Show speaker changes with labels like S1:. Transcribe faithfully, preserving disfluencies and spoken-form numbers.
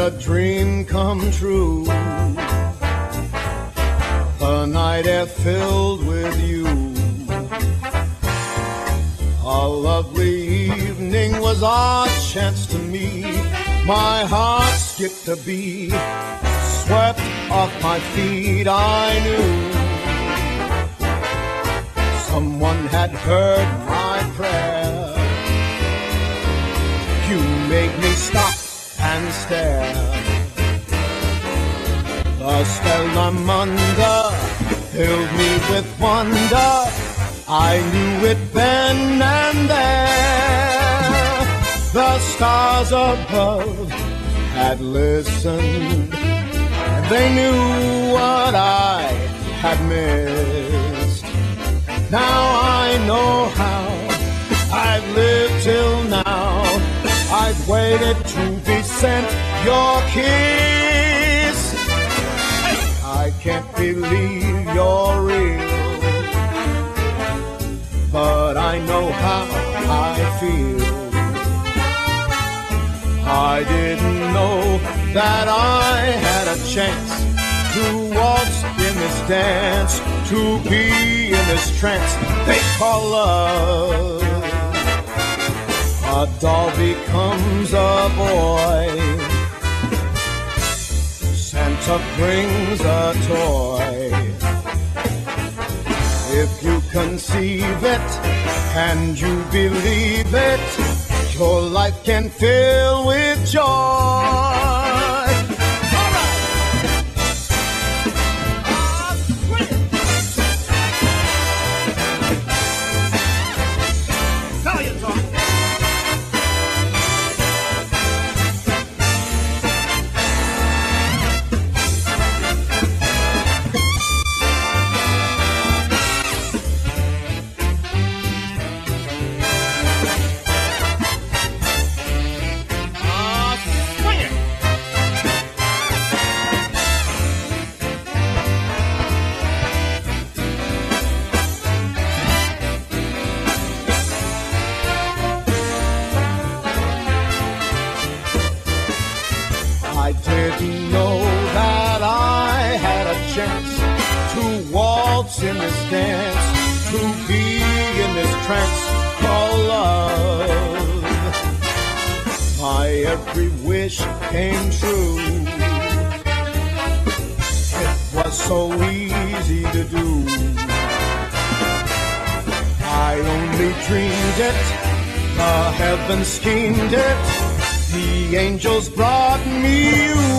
S1: a dream come true. A night air filled with you. A lovely evening was our chance to meet. My heart skipped a beat, swept off my feet. I knew someone had heard my prayer. You made me stop and stare. The spell I'm under filled me with wonder. I knew it then and there. The stars above had listened, and they knew what I had missed. Now I know how I've lived till now. I've waited to be sent your kiss. I can't believe you're real, but I know how I feel. I didn't know that I had a chance to waltz in this dance, to be in this trance they call love. A doll becomes a boy, Santa brings a toy. If you conceive it and you believe it, your life can fill with joy. I didn't know that I had a chance to waltz in this dance, to be in this trance called love. My every wish came true. It was so easy to do. I only dreamed it, the heavens schemed it. The angels brought me you.